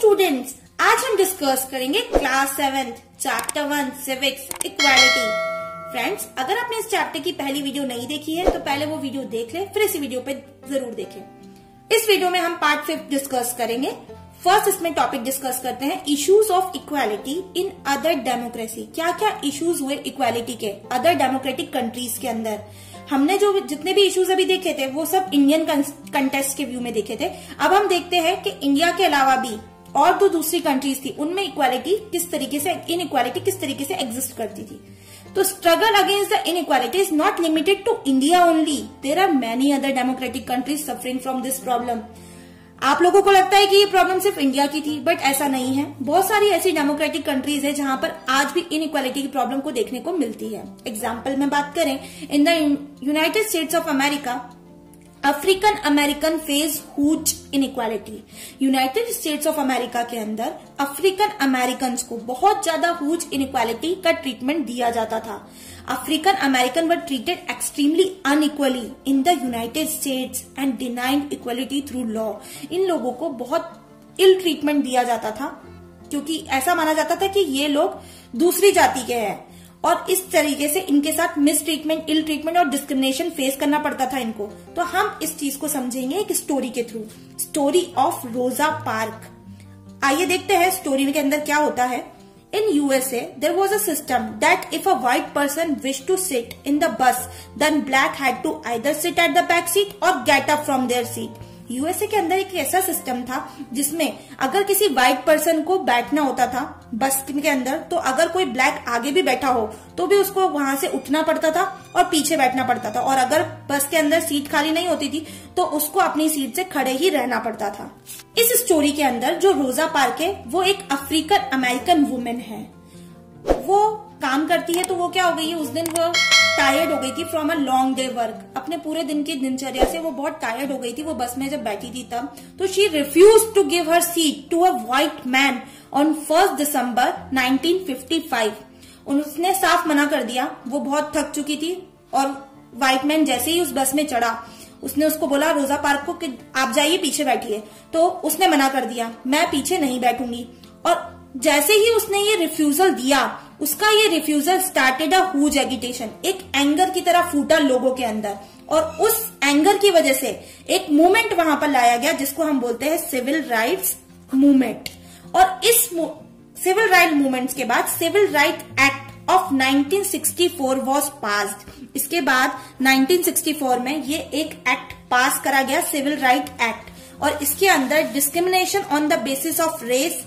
Students, आज हम discuss करेंगे class 7 chapter 1 civics equality. Friends, अगर आपने इस चैप्टर की पहली वीडियो नहीं देखी है तो पहले वो वीडियो देख ले, फिर इसी वीडियो पे जरूर देखें। इस वीडियो में हम पार्ट 5 डिस्कस करेंगे। फर्स्ट इसमें टॉपिक डिस्कस करते हैं issues of equality in other democracy. क्या क्या इश्यूज हुए इक्वालिटी के अदर डेमोक्रेटिक कंट्रीज के अंदर। हमने जो जितने भी इश्यूज अभी देखे थे वो सब इंडियन कंटेस्ट के व्यू में देखे थे। अब हम देखते हैं कि इंडिया के अलावा भी और जो दूसरी कंट्रीज थी उनमें इक्वालिटी किस तरीके से, इनइक्वालिटी किस तरीके से एग्जिस्ट करती थी। तो struggle against the inequality is not limited to India only, there are many other democratic countries suffering from this problem. आप लोगों को लगता है कि ये प्रॉब्लम सिर्फ इंडिया की थी, बट ऐसा नहीं है। बहुत सारी ऐसी डेमोक्रेटिक कंट्रीज है जहां पर आज भी इनइक्वालिटी की प्रॉब्लम को देखने को मिलती है। एग्जाम्पल में बात करें, in the United States of America African American face huge inequality. United States of America के अंदर अफ्रीकन अमेरिकन को बहुत ज्यादा ह्यूज इनइक्वालिटी का ट्रीटमेंट दिया जाता था। African American were treated extremely unequally in the United States and denied equality through law. इन लोगों को बहुत इल ट्रीटमेंट दिया जाता था क्योंकि ऐसा माना जाता था कि ये लोग दूसरी जाति के हैं और इस तरीके से इनके साथ मिस ट्रीटमेंट, इल ट्रीटमेंट और डिस्क्रिमिनेशन फेस करना पड़ता था इनको। तो हम इस चीज को समझेंगे एक स्टोरी के through, story of Rosa Park. आइए देखते हैं स्टोरी के अंदर क्या होता है। In USA, there was a system that if a white person wished to sit in the bus, then black had to either sit at the back seat or get up from their seat. USA के अंदर एक ऐसा system था जिसमें अगर किसी white person को बैठना होता था बस के अंदर, तो अगर कोई ब्लैक आगे भी बैठा हो तो भी उसको वहां से उठना पड़ता था और पीछे बैठना पड़ता था। और अगर बस के अंदर सीट खाली नहीं होती थी तो उसको अपनी सीट से खड़े ही रहना पड़ता था। इस स्टोरी के अंदर जो रोजा पार्क है वो एक अफ्रीकन अमेरिकन वुमेन है। वो काम करती है तो वो क्या हो गई है, उस दिन वो टायर्ड हो गई थी from a long day work. अपने पूरे दिन की दिनचर्या से वो बहुत टायर्ड हो गई थी। वो बस में जब बैठी थी तब तो she refuse to give her seat to a white man on 1 December 1955। उसने साफ मना कर दिया। वो बहुत थक चुकी थी और व्हाइट मैन जैसे ही उस बस में चढ़ा उसने उसको बोला रोजा पार्क को कि आप जाइए पीछे बैठिए। तो उसने मना कर दिया, मैं पीछे नहीं बैठूंगी। और जैसे ही उसने ये रिफ्यूजल दिया, उसका ये refusal started a huge agitation, एक एंगर की तरह फूटा लोगों के अंदर। और उस एंगर की वजह से एक मूवमेंट वहां पर लाया गया जिसको हम बोलते हैं सिविल राइट्स मूवमेंट। और इस सिविल राइट मूवमेंट्स के बाद civil right act of 1964 was passed. इसके बाद 1964 में ये एक एक्ट पास करा गया, सिविल राइट एक्ट। और इसके अंदर discrimination on the basis of race,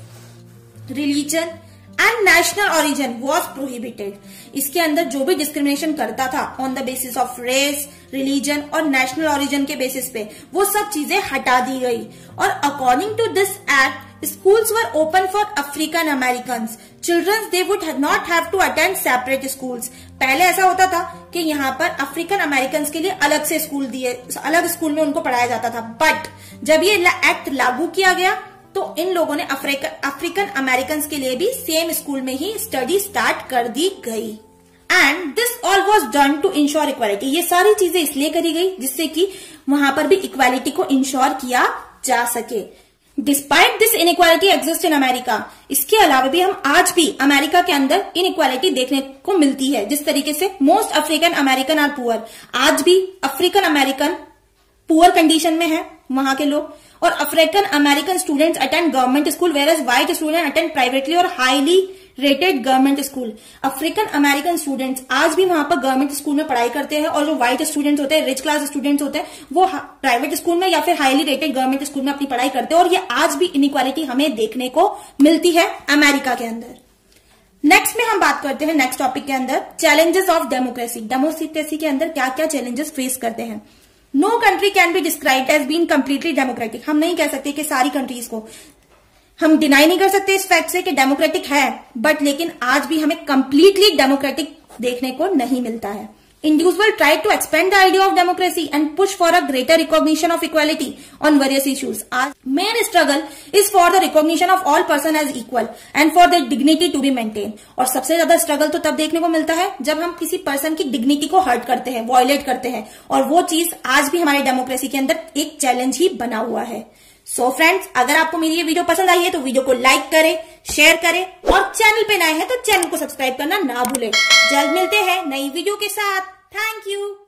religion and national origin was prohibited. इसके अंदर जो भी डिस्क्रिमिनेशन करता था on the basis of race, religion और नेशनल ओरिजिन के बेसिस पे, वो सब चीजें हटा दी गई। और according to this act schools were open for African Americans. Children they would not have to attend separate schools. पहले ऐसा होता था कि यहाँ पर अफ्रीकन अमेरिकन के लिए अलग से स्कूल दिए, अलग स्कूल में उनको पढ़ाया जाता था। बट जब ये एक्ट लागू किया गया तो इन लोगों ने अफ्रीकन अमेरिकन के लिए भी सेम स्कूल में ही स्टडी स्टार्ट कर दी गई। And this all was done to ensure equality. ये सारी चीजें इसलिए करी गई जिससे कि वहां पर भी इक्वालिटी को इंश्योर किया जा सके। Despite this inequality exist in America, इसके अलावा भी हम आज भी अमेरिका के अंदर इनइक्वालिटी देखने को मिलती है। जिस तरीके से most African American are poor, आज भी अफ्रीकन अमेरिकन पुअर कंडीशन में है वहां के लोग। और African American students attend government school whereas white student attend privately और highly rated government school. African American students आज भी वहां पर गवर्नमेंट स्कूल में पढ़ाई करते हैं और जो व्हाइट स्टूडेंट्स होते हैं, रिच क्लास स्टूडेंट्स होते हैं, वो प्राइवेट स्कूल में या फिर हाईली रेटेड गवर्नमेंट स्कूल में अपनी पढ़ाई करते हैं। और ये आज भी इनइक्वालिटी हमें देखने को मिलती है अमेरिका के अंदर। नेक्स्ट में हम बात करते हैं नेक्स्ट टॉपिक के अंदर चैलेंजेस ऑफ डेमोक्रेसी। डेमोक्रेसी के अंदर क्या क्या चैलेंजेस फेस करते हैं। No country can be described as being completely democratic. हम नहीं कह सकते कि सारी कंट्रीज को, हम डिनाई नहीं कर सकते इस फैक्ट से कि डेमोक्रेटिक है, बट लेकिन आज भी हमें कंप्लीटली डेमोक्रेटिक देखने को नहीं मिलता है। Individuals try to expand the idea of democracy and push for a greater recognition of equality on various issues. Our main struggle is for the recognition of all person as equal and for their dignity to be maintained. और सबसे ज्यादा struggle तो तब देखने को मिलता है जब हम किसी पर्सन की डिग्निटी को हर्ट करते हैं, वॉयलेट करते हैं, और वो चीज आज भी हमारे डेमोक्रेसी के अंदर एक चैलेंज ही बना हुआ है। सो फ्रेंड्स, अगर आपको मेरी ये वीडियो पसंद आई है तो वीडियो को लाइक करें, शेयर करें और चैनल पे नए हैं तो चैनल को सब्सक्राइब करना ना भूलें। जल्द मिलते हैं नई वीडियो के साथ। Thank you.